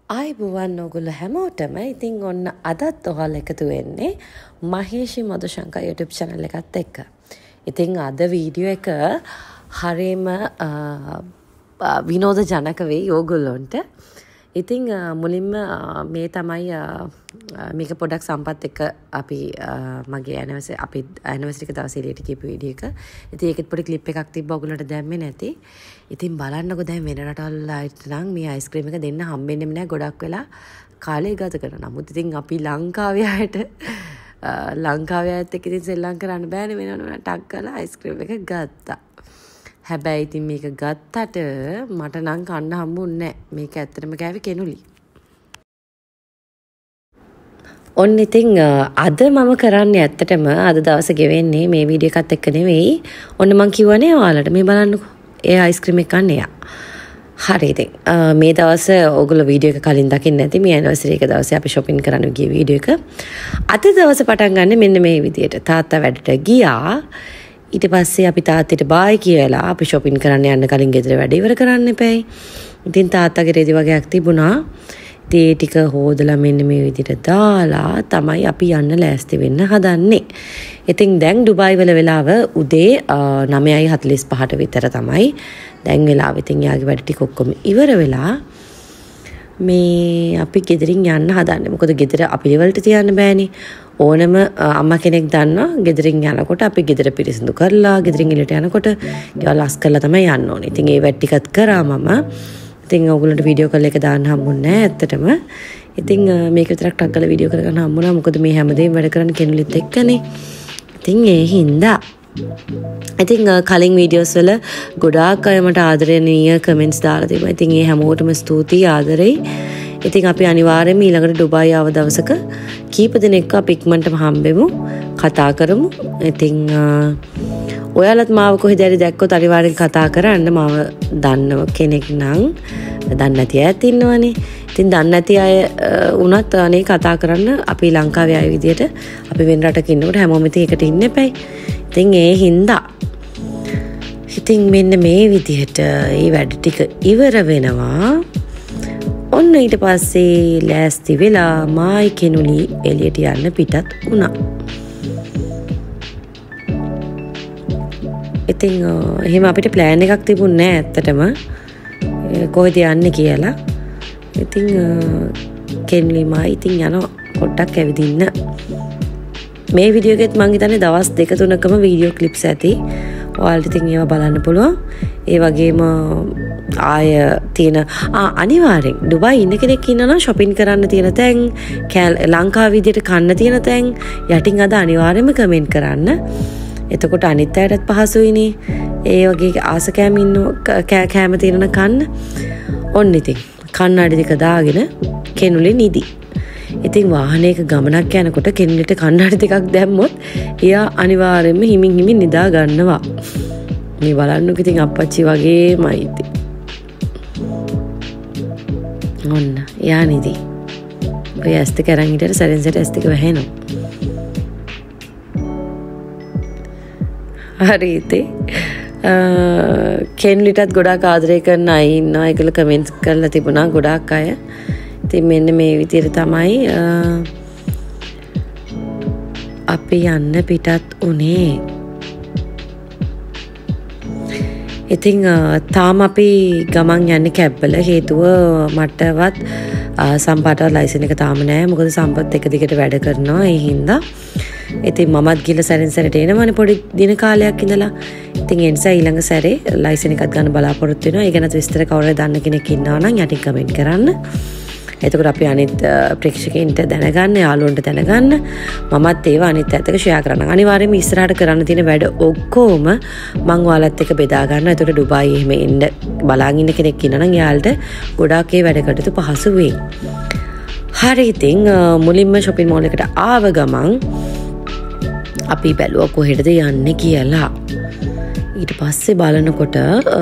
ආයිබෝවන් ඔයගොල්ලෝ හැමෝටම. ඉතින් ඔන්න අදත් ඔයාලා එකතු වෙන්නේ මහේෂි මදුශංකා YouTube channel එකත් එක්ක. ඉතින් අද වීඩියෝ එක හරියම විනෝද ජනක වෙයි ඕගොල්ලොන්ට. ඉතින් මුලින්ම මේ තමයි මේක පොඩක් සම්පත් එක්ක අපි මගේ ඇනිවර්සරි එක දවසේ එළියට ගිහපු වීඩියෝ එක. ඉතින් ඒකෙත් පොඩි ක්ලිප් එකක් තිබ්බ ඔයගොල්ලන්ට දැම්මේ නැති. ඉතින් බලන්නකෝ දැන් වෙන රටවල් ආയിട്ട് නම් මේ අයිස්ක්‍රීම් එක දෙන්න හම්බෙන්නෙම නැහැ ගොඩක් වෙලා කාලය ගත කරනවා. නමුත් ඉතින් අපි ලංකාවේ ආයට ලංකාවේ ආයත් එක්ක ඉතින් සෙල්ලම් කරන්න බෑනේ වෙනවනේ ටක් කරලා අයිස්ක්‍රීම් එක ගත්තා. හැබැයි ඉතින් මේක ගත්තට මට නම් කන්න හම්බුන්නේ නැහැ. මේක ඇත්තටම කෑවේ කෙනුලි. ඔන්න ඉතින් අද මම කරන්නේ ඇත්තටම අද දවසේ ගෙවෙන්නේ මේ වීඩියෝ එකත් එක්ක නෙවෙයි. ඔන්න මං කිව්වනේ ඔයාලට මේ බලන්නකෝ. ඒ අයිස්ක්‍රීම් එක කන්නේ යා. හරි ඉතින් මේ දවසේ ඔයගොල්ලෝ වීඩියෝ එක කලින් දකින්න නැති මේ ඇනිවර්සරි එක දවසේ අපි shopping කරන්න ගිය වීඩියෝ එක. අද දවසේ පටන් ගන්න මෙන්න මේ විදියට. තාත්තා වැඩට ගියා. ඊට පස්සේ අපි තාත්තට බායි කියලා අපි shopping කරන්න යන්න කලින් ගෙදර වැඩ ඉවර කරන්න එපැයි. ඉතින් තාත්තගේ රෙදි වගේක් තිබුණා. ඒ ටික හොදලා මෙන්න මේ විදිහට දාලා තමයි අපි යන්න ලෑස්ති වෙන්න හදන්නේ. ඉතින් දැන් ඩුබායි වල වෙලාව උදේ 9:45ට විතර තමයි. දැන් වෙලාව ඉතින් යාගේ වැඩ ටික ඔක්කොම ඉවර වෙලා මේ අපි ගෙදරින් යන්න හදන්නේ. මොකද ගෙදර අපි ලෙවල්ට තියන්න බෑනේ. ඕනම අම්මා කෙනෙක් දන්නවා ගෙදරින් යනකොට අපි ගෙදර පිරිසිදු කරලා ගෙදරින් එළියට යනකොට ගෙවල් අස් කරලා තමයි යන්න ඕනේ. ඉතින් ඒ වැඩ ටිකත් කරා මම. ඉතින් ඔයගොල්ලන්ට වීඩියෝ කෝල් එක දාන්න හම්බුන්නේ නැහැ ඇත්තටම. ඉතින් මේක විතරක් ටක් කරලා වීඩියෝ කරගන්න හම්බුණා. මොකද මේ හැමදේම වැඩ කරන්න කෙනුලිත් එක්කනේ. ඉතින් ඒ හින්දා ඉතින් කලින් වීඩියෝස් වල ගොඩාක් අය මට ආදරණීය කමෙන්ට්ස් දාලා තිබුණා. ඉතින් ඒ හැමෝටම ස්තුතියි ආදරෙයි. ඉතින් අපි අනිවාර්යයෙන්ම ඊළඟට ඩුබායි ආව දවසක කීප දිනක් අපි ඉක්මනටම හම්බෙමු කතා කරමු. ඉතින් ඔයාලත් මාව කොහෙද හරි දැක්කොත් අනිවාර්යෙන් කතා කරන්න. මාව දන්නව කෙනෙක් නම් දන්නේ නැති අයත් ඉන්නවනේ. ඉතින් දන්නේ නැති අය වුණත් අනේ කතා කරන්න. අපි ලංකාවේ අය විදියට අපි වෙන රටක ඉන්නකොට හැමෝම ඉතින් එකට ඉන්න එපයි. ඉතින් ඒ හින්දා ඉතින් මෙන්න මේ විදිහට මේ වැඩ ටික ඉවර වෙනවා. ඔන්න ඊට පස්සේ ලෑස්ති වෙලා මායි කෙනුලි එළියට යන්න පිටත් වුණා. ඉතින් එහෙම අපිට ප්ලෑන් එකක් තිබුණේ නැහැ ඇත්තටම කොහෙද යන්නේ කියලා. ඉතින් කෙනුලි මායි ඉතින් යනවා පොඩ්ඩක් ඇවිදින්න. මේ වීඩියෝ එකෙත් මං හිතන්නේ දවස් 2-3කම වීඩියෝ ක්ලිප්ස් ඇති. ඔයාලට ඉතින් ඒවා බලන්න පුළුවන්. ඒ වගේම ආය තියෙන අනිවාර්යෙන් ඩුබායි ඉන්න කෙනෙක් ඉන්නවා shopping කරන්න තියෙන තැන් ලංකාව විදියට කන්න තියෙන තැන් යටින් අද අනිවාර්යෙන්ම කමෙන්ට් කරන්න. එතකොට අනිත් අයටත් පහසුයිනේ. ඒ වගේ ආස කෑම ඉන්න කෑම තියෙන කන්න. ඔන්න ඉතින් කන්නඩි ටික දාගෙන කෙනුලේ නිදි. ඉතින් වාහනයක ගමනක් යනකොට කෙනුලට කන්නඩි ටිකක් දැම්මොත් එයා අනිවාර්යෙන්ම හිමින් නිදා ගන්නවා. මේ බලන්නකො ඉතින් අප්පච්චි වගේමයි ඉතින්. ඔන්න එයා නිදි. ඔය ඇස් දෙක අරන් හිටියට සැරෙන් සැරේ ඇස් දෙක වැහෙනවා. හරි ඉතින් කෙන්ලිටත් ගොඩාක් ආදරය කරන අය ඉන්නවා. ඒගොල්ලෝ කමෙන්ට්ස් කරලා තිබුණා ගොඩාක් අය. ඉතින් මෙන්න මේ විදිහට තමයි අපි යන්න පිටත් උනේ. ඉතින් තාම අපි ගමන් යන්නේ කැබ්වල. හේතුව මටවත් සම්පාටවත් ලයිසන් එක තාම නැහැ. මොකද සම්පත් එක දිගට වැඩ කරනවා. ඒ හින්දා ඉතින් මමත් ගිහලා සැරෙන් සැරේට එනවනේ පොඩි දින කාලයක් ඉඳලා. ඉතින් ඒ නිසා ඊළඟ සැරේ ලයිසන් එකක් ගන්න බලාපොරොත්තු වෙනවා. ඒ ගැනත් විස්තර කවුරුහරි දන්න කෙනෙක් ඉන්නවා නම් යටින් කමෙන්ට් කරන්න. එතකොට අපි අනිත් ප්‍රේක්ෂකයන්ට දැනගන්න, යාළුවන්ට දැනගන්න. මමත් ඒවා අනිත් පැත්තක ෂෙයා කරනවා. අනිවාර්යයෙන්ම ඉස්සරහට කරන්න තියෙන වැඩ ඔක්කොම මම ඔයාලත් එක්ක බෙදා ගන්නවා. එතකොට ඩුබායි එහෙම ඉන්න බලාගෙන ඉන්න කෙනෙක් ඉන්නවා නම් එයාලට ගොඩාක් ඒ වැඩ කටයුතු පහසු වෙයි. හරි ඉතින් මුලින්ම shopping mall එකට ආව ගමන් අපි බැලුවා කොහෙටද යන්නේ කියලා. ඊට පස්සේ බලනකොට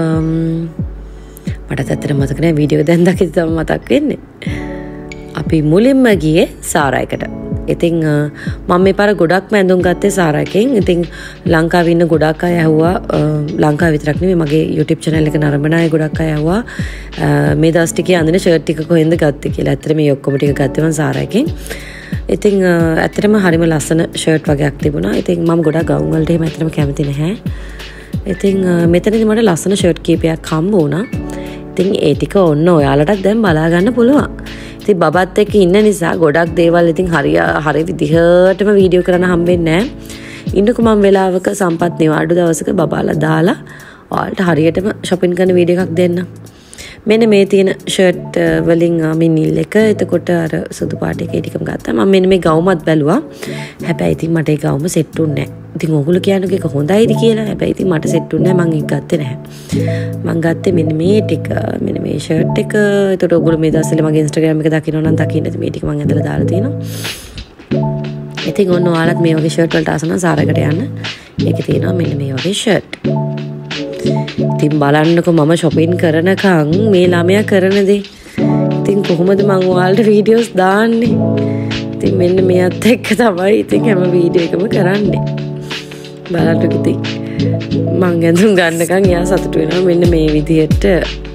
මට ඇත්තට මතක නැහැ වීඩියෝ එක දැන් දකිද්දි තමයි මතක් වෙන්නේ. අපි මුලින්ම ගියේ සාරායකට. ඉතින් මම මේ පාර ගොඩක්ම ඇඳුම් ගත්තේ සාරාගෙන්. ඉතින් ලංකාවේ ඉන්න ගොඩක් අය ඇහුවා, ලංකාව විතරක් නෙමෙයි මගේ YouTube channel එක නරඹන අය ගොඩක් අය ඇහුවා මේ දවස් ටිකේ අඳින ෂර්ට් ටික කොහෙන්ද ගත්තේ කියලා. ඇත්තට මේ ඔක්කොම ටික ගත්තේ මම සාරාගෙන්. ඉතින් ඇත්තටම හරිම ලස්සන ෂර්ට් වගේක් තිබුණා. ඉතින් මම ගොඩක් ගවුම් වලට එහෙම ඇත්තටම කැමති නැහැ. ඉතින් මෙතනදී මට ලස්සන ෂර්ට් කීපයක් හම්බ වුණා. ඉතින් ඒ ටික ඔන්න ඔයාලටත් දැන් බලා ගන්න පුළුවන්. ඉතින් බබත් එක්ක ඉන්න නිසා ගොඩක් දේවල් ඉතින් හරි විදිහටම වීඩියෝ කරන්න හම්බෙන්නේ නැහැ. ඉන්නකෝ මම වෙලාවක සම්පත් නිවාඩු දවසක බබාලා දාලා ඔයාලට හරියටම shopping කරන වීඩියෝ එකක් දෙන්න. මෙන්න මේ තියෙන ෂර්ට් වලින් මිනිල් එක, එතකොට අර සුදු පාට එකේ ටිකම ගත්තා. මම මෙන්න මේ ගවුමත් බැලුවා. හැබැයි ඉතින් මට ඒ ගවුම සෙට් වුණේ නැහැ. ඉතින් ඕගොල්ලෝ කියන්නේ ඒක හොඳයිද කියලා. හැබැයි ඉතින් මට සෙට් වුණේ නැහැ. මම ඒක ගත්තේ නැහැ. මම ගත්තේ මෙන්න මේ ටික, මෙන්න මේ ෂර්ට් එක. එතකොට ඕගොල්ලෝ මේ දවස්වල මගේ Instagram එක දකින්න නම් දකින්න මේ ටික මම ඇඳලා දාලා තියෙනවා. ඉතින් ඔන්න ඔයාලත් මේ වගේ ෂර්ට් වලට ආස නම් සාරකට යන්න. ඒකේ තියෙනවා මෙන්න මේ වගේ ෂර්ට්. ඉතින් බලන්නකෝ මම shopping කරනකම් මේ ළමයා කරන දේ. ඉතින් කොහොමද මම ඔයාලට වීඩියෝස් දාන්නේ? ඉතින් මෙන්න මෙයත් එක්ක තමයි ඉතින් හැම වීඩියෝ එකම කරන්නේ. බලන්නකෝ ඉතින් මං ඇඳුම් ගන්නකම් එයා සතුටු වෙනවා මෙන්න මේ විදිහට.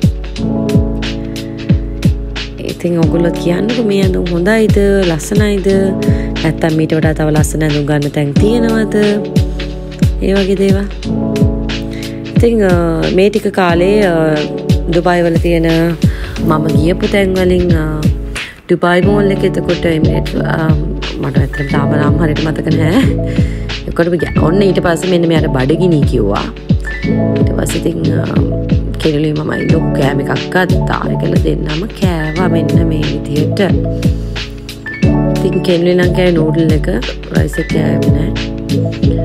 ඉතින් ඔයගොල්ලෝ කියන්නකෝ මේ ඇඳුම් හොඳයිද, ලස්සනයිද? නැත්නම් මීට වඩා තව ලස්සන ඇඳුම් ගන්න තැන් තියෙනවද? ඒ වගේ දේවල්. ඉතින් මේ ටික කාලේ දුබායි වල තියෙන මම ගියපු තැන් වලින් දුබායි මෝල් එකේ එතකොට මට ඇත්තටම තාම නම් හරියට මතක නැහැ. ඒකට ඔන්න ඊට පස්සේ මෙන්න මෙයාට බඩගිනි කිව්වා. ඊට පස්සේ ඉතින් කෙනෙලි මම ලොකු කෑම එකක් ගත්තා. ඒකල දෙන්නම කෑවා මෙන්න මේ විදියට. ඉතින් කෙනෙලි නම් කෑවේ නූඩල් එක, රයිස් එක කෑවේ නැහැ.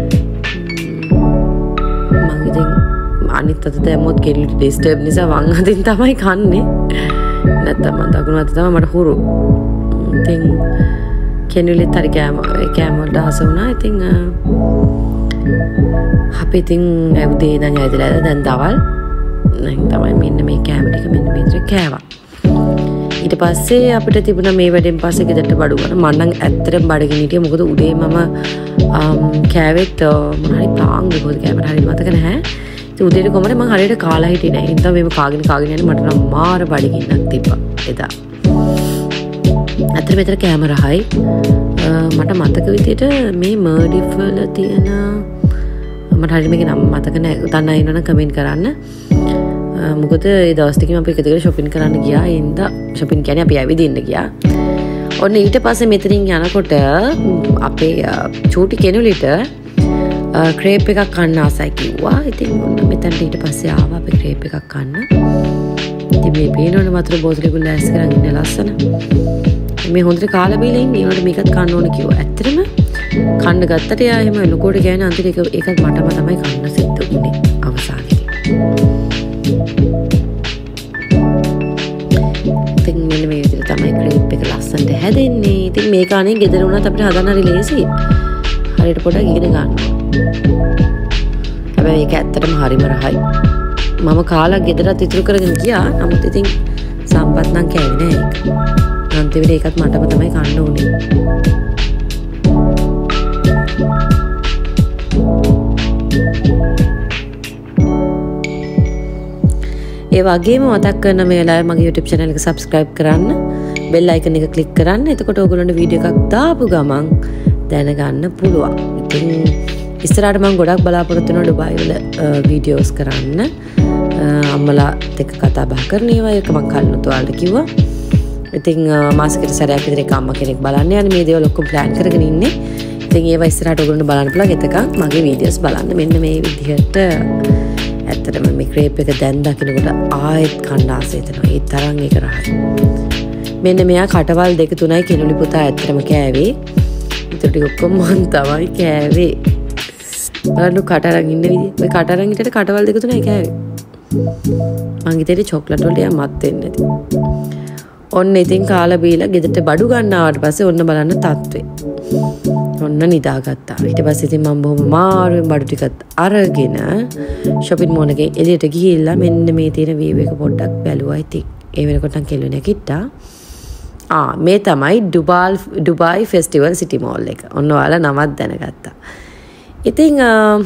මම ඉතින් අනිත් අත දැම්මොත් කෙනෙලිට ඩිස්ටර්බ් නිසා වම් අතින් තමයි කන්නේ. නැත්තම් මම දකුණු අත තමයි මට හුරු. ඉතින් කෙනෙලිත් හරි කෑම වලට ආස වුණා. ඉතින් අපි ඉතින් ඇවිදේ ඉඳන් ඇවිදලා දැන් දවල් නම් තමයි මෙන්න මේ කෑම ටික මෙන්න මේ විදිහට කෑවා. ඊට පස්සේ අපිට තිබුණා මේ වැඩෙන් පස්සේ ගෙදරට බඩු ගන්න. මම නම් ඇත්තටම බඩගිනි හිටියේ. මොකද උදේ මම කෑවෙත් මොනවාරි පාන් දෙකක් කෑමට හරියට මතක නැහැ. ඉතින් උදේට කොහමද මම හරියට කාලා හිටියේ නැහැ. ඉතින් මේව කාගෙන යන්නේ මට නම් මාර බඩගින්නක් තිබ්බා එදා. ඇත්තට මෙතන කෑම රහයි. මට මතක විදිහට මේ මර්ඩිෆ් වල තියෙන මට හරියට මේක නම මතක නැහැ. දන්න අය ඉන්නවනම් කමෙන්ට් කරන්න. මොකද ඒ දවස් ටිකේම අපි එක දිගට shopping කරන්න ගියා. ඒ හින්දා shopping කියන්නේ අපි ඇවිදින්න ගියා. ඔන්න ඊට පස්සේ මෙතනින් යනකොට අපේ චූටි කෙනුලිට ක්‍රේප් එකක් කන්න ආසයි කිව්වා. ඉතින් ඔන්න මෙතනට ඊට පස්සේ ආවා අපි ක්‍රේප් එකක් කන්න. ඉතින් මේ පේනවනේ වතුර බෝතලෙකුත් ලෑස්ති කරන් ඉන්න ලස්සන. මේ හොඳට කාලා බීලා ඉන්නේ. ඒනොට මේකත් කන්න ඕන කිව්වා. ඇත්තටම කන්න ගත්තට එයා එහෙම ලොකෝට ගෑනේ අන්තිම ඒකත් මටම තමයි කන්න සිද්ධ වුනේ අවසානයේදී. ඉතින් මෙන්න මේ විදිහට තමයි ක්‍රේප් එක ලස්සනට හැදෙන්නේ. ඉතින් මේක අනේ ගෙදර වුණත් අපිට හදන්න හරි ලේසියි. හරියට පොඩ්ඩක් ඉගෙන ගන්න. හැබැයි ඒක ඇත්තටම හරිම රහයි. මම කාලා ගෙදරත් ඉතුරු කරගෙන ගියා. නමුත් ඉතින් සම්පත් නම් කෑවේ නෑ ඒක. අන්තිමට ඒකත් මටම තමයි කන්න උනේ. ඒ වගේම මතක් කරන මේ වෙලාවේ මගේ YouTube channel එක subscribe කරන්න, bell icon එක click කරන්න. එතකොට ඔයගොල්ලන්ට වීඩියෝ එකක් දාපු ගමන් දැනගන්න පුළුවන්. ඉතින් ඉස්සරහට මම ගොඩක් බලාපොරොත්තු වෙනවා ඩුබායි වල වීඩියෝස් කරන්න. අම්මලාත් එක්ක කතා බහ කරන ඒවා එක මම කලිනුත් ඔයාලට කිව්වා. ඉතින් මාසෙකට සැරයක් විතර එක අම්මා කෙනෙක් බලන්න යන්නේ. මේ දේවල් ඔක්කොම plan කරගෙන ඉන්නේ. ඉතින් ඒවා ඉස්සරහට ඔයගොල්ලන්ට බලන්න පුළුවන්. එතකන් මගේ වීඩියෝස් බලන්න. මෙන්න මේ විදිහට ඇත්තටම මේ ක්‍රේප් එක දැන් දකින්නකොට ආයෙත් කන්න ආසෙ හිතෙනවා. ඒ තරම් ඒක රහයි. මෙන්න මෙයා කටවල් 2-3යි කෙනුලි පුතා ඇත්තටම කෑවේ. ඊට ටික ඔක්කොම මං තමයි කෑවේ. බලන්න කට අරන් ඉන්න විදිය. ඔය කට අරන් හිටියට කටවල් 2-3යි කෑවේ. මං හිතේ චොක්ලට් වලට යා මත් වෙන්නේ නැති. ඔන්න ඉතින් කාලා බීලා ගෙදරට බඩු ගන්න ආවට පස්සේ ඔන්න බලන්න තත්ත්වේ. ඔන්න නිදාගත්තා. ඊට පස්සේ ඉතින් මම බොහොම මාරුවෙන් බඩු ටිකත් අරගෙන shopping mall එකේ එළියට ගිහිල්ලා මෙන්න මේ තියෙන view එක පොඩ්ඩක් බැලුවා ඉතින්. ඒ වෙනකොට නම් කෙල්ලෝ නැගිට්ටා. මේ තමයි ඩුබායි ෆෙස්ටිවල් සිටි මෝල් එක. ඔන්න ඔයාලා නමක් දැනගත්තා. ඉතින්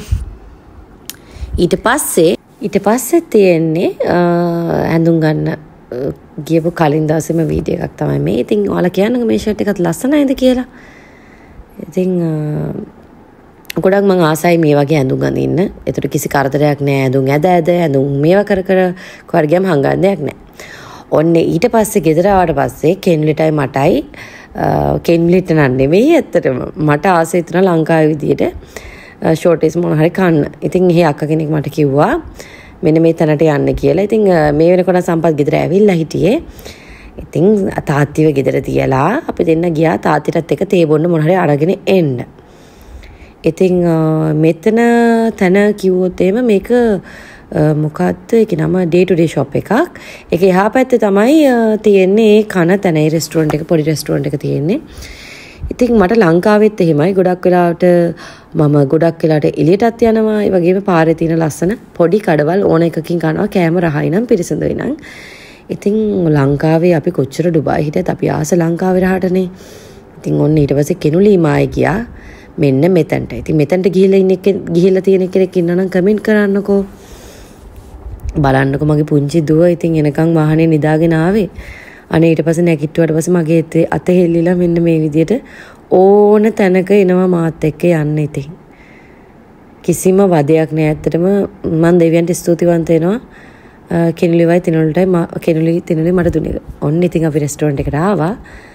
ඊට පස්සේ තියෙන්නේ ඇඳුම් ගන්න ගියපු කලින් දවසේම වීඩියෝ එකක් තමයි මේ. ඉතින් ඔයාලා කියන්නකෝ මේ ෂර්ට් එකත් ලස්සනයිද කියලා. ඉතින් ගොඩක් මං ආසයි මේ වගේ ඇඳුම් අඳින්න. ඒතර කිසි කරදරයක් නෑ. ඇඳුම් ඇඳුම් මේවා කර කොහරි ගියම හංගන්න දෙයක් නෑ. ඔන්න ඊට පස්සේ ගෙදර ආවට පස්සේ කෙන්ලිටයි මටයි කෙන්ලිට නම් නෙමෙයි ඇත්තටම මට ආසයි තුන ලංකාවේ විදියට ෂෝටේස් මොන හරි කන්න. ඉතින් එහේ අක්ක කෙනෙක් මට කිව්වා මෙන්න මේ තැනට යන්න කියලා. ඉතින් මේ වෙනකොට සම්පත් ගෙදර ඇවිල්ලා හිටියේ. ඉතින් තාත්තිව ගෙදර තියලා අපි දෙන්න ගියා තාත්තිටත් එක තේ බොන්න මොන හරි අරගෙන එන්න. ඉතින් මෙතන තැන කිව්වොත් එහෙම මේක මොකක්ද ඒක නම ඩේ ටු ඩේ ෂොප් එකක්. ඒක එහා පැත්තේ තමයි තියෙන්නේ ඒ කන තැන ඒ රෙස්ටුරන්ට් එක පොඩි රෙස්ටුරන්ට් එක තියෙන්නේ. ඉතින් මට ලංකාවෙත් එහෙමයි ගොඩක් වෙලාවට මම ගොඩක් වෙලාවට එළියටත් යනවා. ඒ වගේම පාරේ තියෙන ලස්සන පොඩි කඩවල් ඕන එකකින් කනවා කෑම රහයි නම් පිරිසිදුයි නම්. ඉතින් ලංකාවේ අපි කොච්චර ඩුබායි හිටියත් අපි ආස ලංකාවේ රහටනේ. ඉතින් ඔන්න ඊට පස්සේ කෙනුලීමායි ගියා මෙන්න මෙතනට. ඉතින් මෙතනට ගිහිල්ලා තියෙන කෙනෙක් ඉන්නා නම් කමෙන්ට් කරන්නකෝ. බලන්නකො මගේ පුංචි දුව ඉතින් එනකන් වාහනේ නිදාගෙන ආවේ. අනේ ඊට පස්සේ නැගිට්ටුවට පස්සේ මගේ අත හෙල්ලිලා මෙන්න මේ විදියට ඕන තැනක එනවා මාත් එක්ක යන්න ඉතින්. කිසිම වදයක් නෑ ඇත්තටම මම දෙවියන්ට ස්තුතිවන්ත වෙනවා. කෙනුලිවයි තිනුලටයි කෙනුලි මට දුන්නේ. ඔන්න ඉතින් අපි රෙස්ටුරන්ට් එකට ආවා.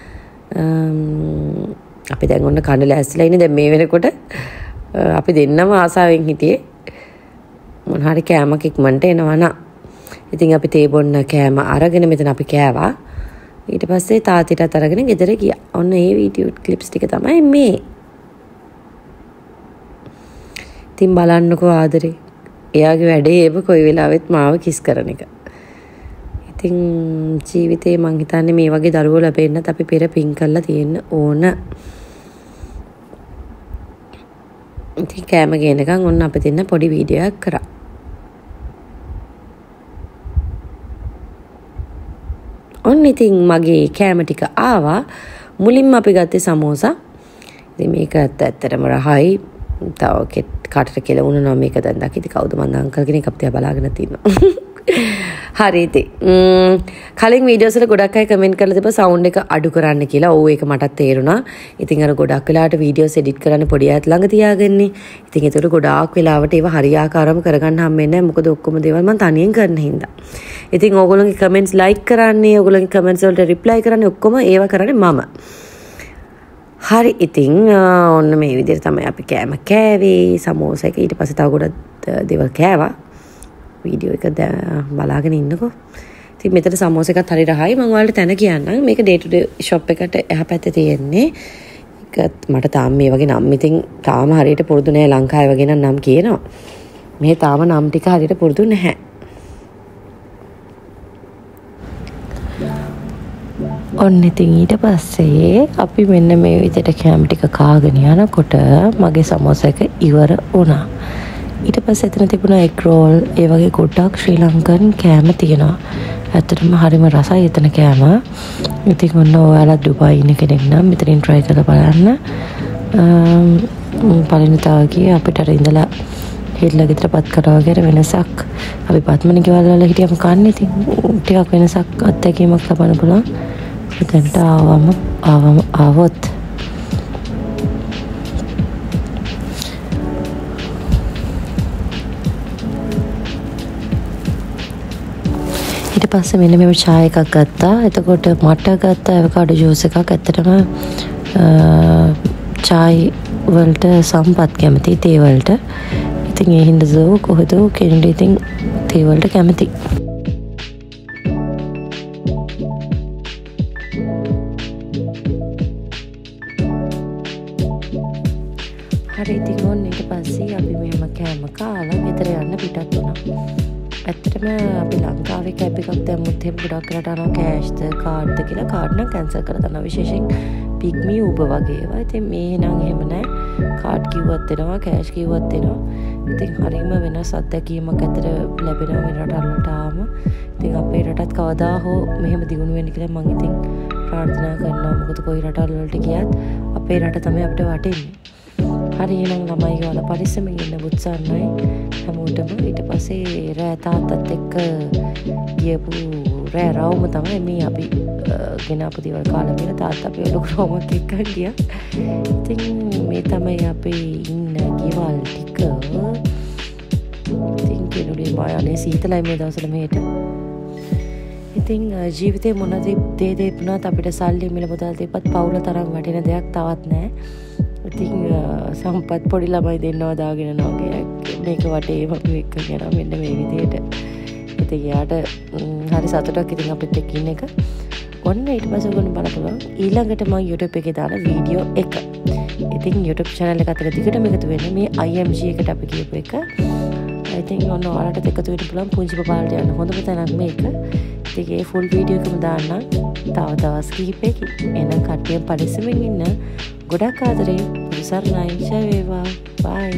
අපි දැන් ඔන්න කන්න ලෑස්තිලා ඉන්නේ. දැන් මේ වෙනකොට අපි දෙන්නම ආසාවෙන් හිටියේ මොන හරි කෑමක් ඉක්මනට එනවා නා. ඉතින් අපි තේ බොන්න කෑම අරගෙන මෙතන අපි කෑවා. ඊට පස්සේ තාත්තිටත් අරගෙන ගෙදර ගියා. ඔන්න ඒ වීඩියෝ ක්ලිප්ස් ටික තමයි මේ. ඉතින් බලන්නකෝ ආදරේ. එයාගේ වැඩේ ඒව කොයි වෙලාවෙත් මාව කිස් කරන එක. ඉතින් ජීවිතේ මං හිතන්නේ මේ වගේ දරුවෝ ලැබෙන්නත් අපි පෙර පින් කරලා තියෙන්න ඕන. ඉතින් කෑම ගේනකන් ඔන්න අපි දෙන්න පොඩි වීඩියෝ එකක් කරා. ඔන්න ඉතින් මගේ කෑම ටික ආවා. මුලින්ම අපි ගත්තේ සමෝසා. ඉතින් මේක ඇත්තටම රහයි. තව කාටට කියලා වුණා මේක දැන් දකිති කවුද මන්ද අංකල් කෙනෙක් අපිට බලාගෙන තිනවා. හරි ඉතින් කලින් වීඩියෝස් වල ගොඩක් අය කමෙන්ට් කරලා තිබ්බා සවුන්ඩ් එක අඩු කරන්න කියලා. ඔව් ඒක මටත් තේරුණා. ඉතින් අර ගොඩක් වෙලාවට වීඩියෝස් එඩිට් කරන්න පොඩි අයත් ළඟ තියාගන්නේ. ඉතින් ඒතකොට ගොඩාක් වෙලාවට ඒව හරියාකාරව කරගන්න හම්බෙන්නේ නැහැ. මොකද ඔක්කොම දේවල් මම තනියෙන් කරන හින්දා. ඉතින් ඕගොල්ලෝගේ කමෙන්ට්ස් ලයික් කරන්නේ, ඕගොල්ලෝගේ කමෙන්ට්ස් වලට රිප්ලයි කරන්නේ ඔක්කොම ඒව කරන්නේ මම. හරි ඉතින් ඔන්න මේ විදිහට තමයි අපි කෑම කෑවේ. සමෝසා එක ඊට පස්සේ තව ගොඩක් දේවල් කෑවා. වීඩියෝ එක බලාගෙන ඉන්නකෝ. ඉතින් මෙතන සමෝසා එකත් හරි රහයි. මම ඔයාලට තැන කියන්නම්. මේක ඩේ ටු ඩේ ෂොප් එකට එහා පැත්තේ තියෙන්නේ. ඒක මට තාම මේ වගේ නම් ඉතින් තාම හරියට පුරුදු නෑ. ලංකාවේ වගේ නම් කියනවා. මේ තාම නම් ටික හරියට පුරුදු නැහැ. ඔන්න ඉතින් ඊට පස්සේ අපි මෙන්න මේ විදිහට කෑම ටික කාගෙන යනකොට මගේ සමෝසා එක ඉවර වුණා. ඊට පස්සේ එතන තිබුණා එග් රෝල් ඒ වගේ ගොඩක් ශ්‍රී ලංකන් කෑම තියෙනවා. ඇත්තටම හරිම රසයි එතන කෑම. ඉතින් ඔන්න ඔයාලා ඩුබායි ඉන්න කෙනෙක් නම් මෙතනින් try කරලා බලන්න. පළවෙනි තාවගේ අපිට අර ඉඳලා හිටලා ගෙදරපත් කරා වගේ වෙනසක් අපි පත්මන ගෙවල් වල හිටියම කන්නේ. ඉතින් ටිකක් වෙනසක් අත්දැකීමක් ලබන්න පුළුවන්. එතනට ආවොත් ඊට පස්සේ මෙන්න මේ චාය එකක් ගත්තා. එතකොට මට ගත්ත ඇවකාඩෝ ජූස් එකක්. ඇත්තටම චායි වලට සම්පත් කැමති තේ වලට. ඉතින් ඒ හින්දා කොහොද කෙනෙක් ඉතින් තේ වලට කැමති. හරි ඉතින් ඔන්න ඊට පස්සේ අපි මෙහෙම කෑම කාලා ගෙදර යන්න පිටත් වුණා. ඇත්තටම අපි ලංකාවේ කැබ් එකක් දැම්මුත් එහෙම ගොඩක් කරට අරනවා කෑෂ්ද කාඩ්ද කියලා. කාඩ් නම් කැන්සල් කරලා දානවා. විශේෂයෙන් පිග්මි උබ වගේ ඒවා. ඉතින් මේ නම් එහෙම නැහැ. කාඩ් කිව්වත් එනවා කෑෂ් කිව්වත් එනවා. ඉතින් හරියම වෙනස් අත්දැකීමක් ඇතර ලැබෙනවා මේ රටවල් වලට ආවම. ඉතින් අපේ රටත් කවදා හෝ මෙහෙම දියුණු වෙන්න කියලා මම ඉතින් ප්‍රාර්ථනා කරනවා මොකද කොයි රටවල් වලට ගියත් අපේ රට තමයි අපිට වටින්නේ. හරි එහෙනම් ළමයි ඔයාලා පරිස්සමෙන් ඉන්න උත්සාහයි හැමෝටම. ඊට පස්සේ රෑ තාත්තත් එක්ක ගියපු රෑ රවුම තමයි මේ අපි ගෙනාපු දේවල් කාලා බීලා තාත්තා අපේ ලොකු රවුමක් එක්ක ගියා. ඉතින් මේ තමයි අපේ ඉන්න ගෙවල් ටික. ඉතින් කෙනුනේ මායනේ සීතලයි මේ දවස්වල මෙහෙට. ඉතින් ජීවිතේ මොන දේ තිබුණත් අපිට සල්ලි මිල මුදල් තිබ්බත් පවුල තරම් වටින දෙයක් තවත් නැහැ. ඉතින් සම්පත් පොඩි ළමයි දෙන්නවා දාගෙන යනවා මේක වටේම අපි එක්කගෙන යනවා මෙන්න මේ විදිහට. ඉතින් යාට හරි සතුටක් ඉතින් අපිත් එක්ක ඉන්න එක. ඔන්න ඊට පස්සේ ඔයගොල්ලෝ බලපුවා ඊළඟට මම YouTube එකේ දාන වීඩියෝ එක. ඉතින් YouTube channel එක අතර දිගටම එකතු වෙන්නේ මේ IMG එකට අපි කියපු එක. ඉතින් ඔන්න ඔයාලට එකතු වෙන්න පුළුවන් පුංචි බබාලට යන හොඳම තැනක් මේක. ඉතින් ඒ full වීඩියෝ එකම දාන්න තව දවස් කිහිපයකින්. එහෙනම් කට්ටියම පරිස්සමෙන් ඉන්න. ගොඩක් ආදරේ සරණයි ජය වේවා බයි.